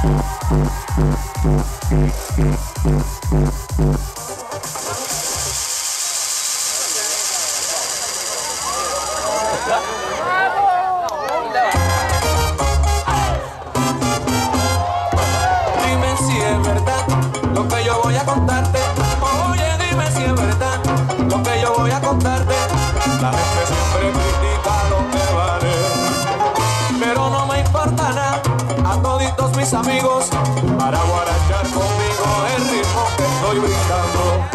Dime si es verdad lo que yo voy a contarte. Oye, dime si es verdad lo que yo voy a contarte. La gente siempre critica lo que vale, pero no me importa nada. A toditos mis amigos para guarachar conmigo el ritmo que estoy brindando.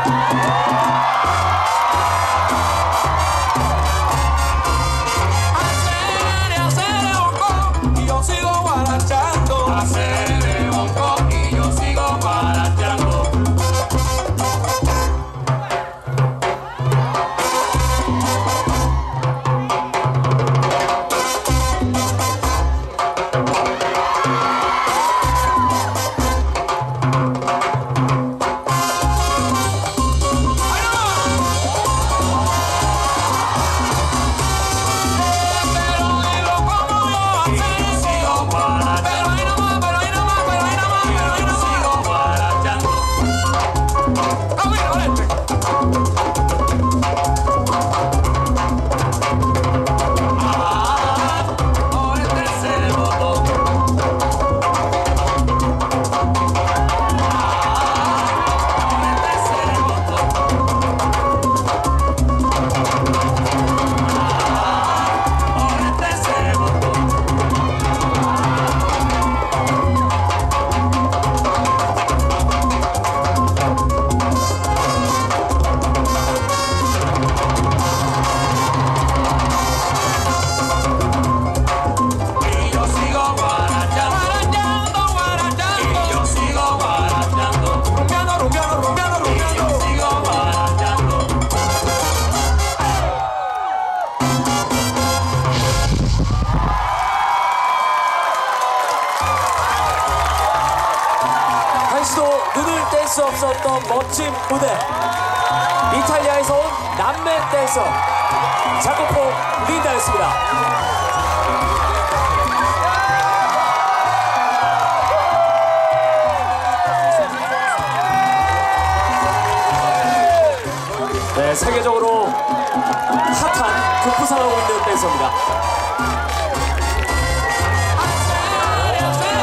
눈을 뗄 수 없었던 멋진 무대. 이탈리아에서 온 남매 댄서 자코포 린다였습니다. 네, 세계적으로 핫한 급부상하고 있는 댄서입니다.